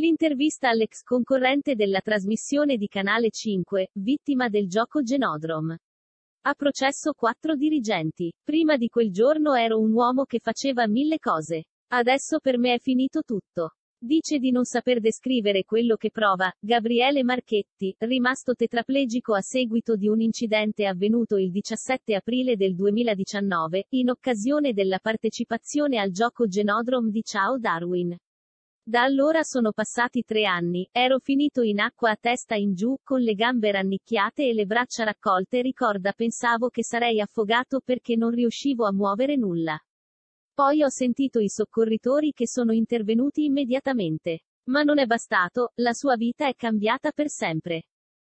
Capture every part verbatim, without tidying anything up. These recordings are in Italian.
L'intervista all'ex concorrente della trasmissione di Canale cinque, vittima del gioco Genodrome. A processo quattro dirigenti. Prima di quel giorno ero un uomo che faceva mille cose. Adesso per me è finito tutto. Dice di non saper descrivere quello che prova Gabriele Marchetti, rimasto tetraplegico a seguito di un incidente avvenuto il diciassette aprile del duemiladiciannove, in occasione della partecipazione al gioco Genodrome di Ciao Darwin. Da allora sono passati tre anni, ero finito in acqua a testa in giù, con le gambe rannicchiate e le braccia raccolte, ricorda, pensavo che sarei affogato perché non riuscivo a muovere nulla. Poi ho sentito i soccorritori che sono intervenuti immediatamente. Ma non è bastato, la sua vita è cambiata per sempre.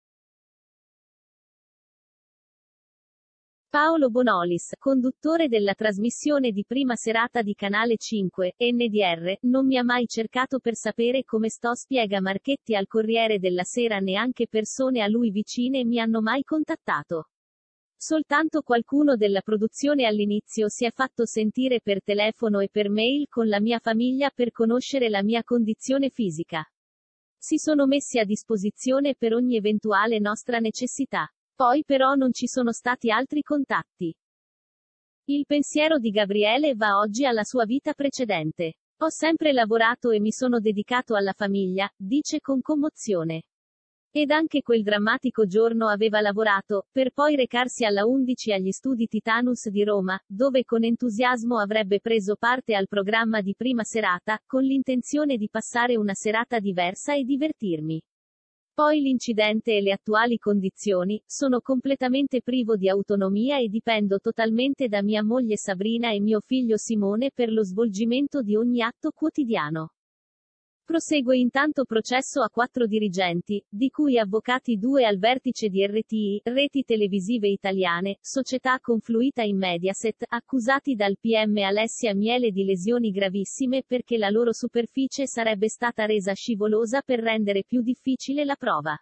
Paolo Bonolis, conduttore della trasmissione di prima serata di Canale cinque, N D R, non mi ha mai cercato per sapere come sto, spiega Marchetti al Corriere della Sera, neanche persone a lui vicine mi hanno mai contattato. Soltanto qualcuno della produzione all'inizio si è fatto sentire per telefono e per mail con la mia famiglia per conoscere la mia condizione fisica. Si sono messi a disposizione per ogni eventuale nostra necessità. Poi però non ci sono stati altri contatti. Il pensiero di Gabriele va oggi alla sua vita precedente. Ho sempre lavorato e mi sono dedicato alla famiglia, dice con commozione. Ed anche quel drammatico giorno aveva lavorato, per poi recarsi alla undici agli studi Titanus di Roma, dove con entusiasmo avrebbe preso parte al programma di prima serata, con l'intenzione di passare una serata diversa e divertirmi. Poi l'incidente e le attuali condizioni, sono completamente privo di autonomia e dipendo totalmente da mia moglie Sabrina e mio figlio Simone per lo svolgimento di ogni atto quotidiano. Prosegue intanto processo a quattro dirigenti, di cui avvocati due al vertice di R T I, Reti Televisive Italiane, società confluita in Mediaset, accusati dal P M Alessia Miele di lesioni gravissime perché la loro superficie sarebbe stata resa scivolosa per rendere più difficile la prova.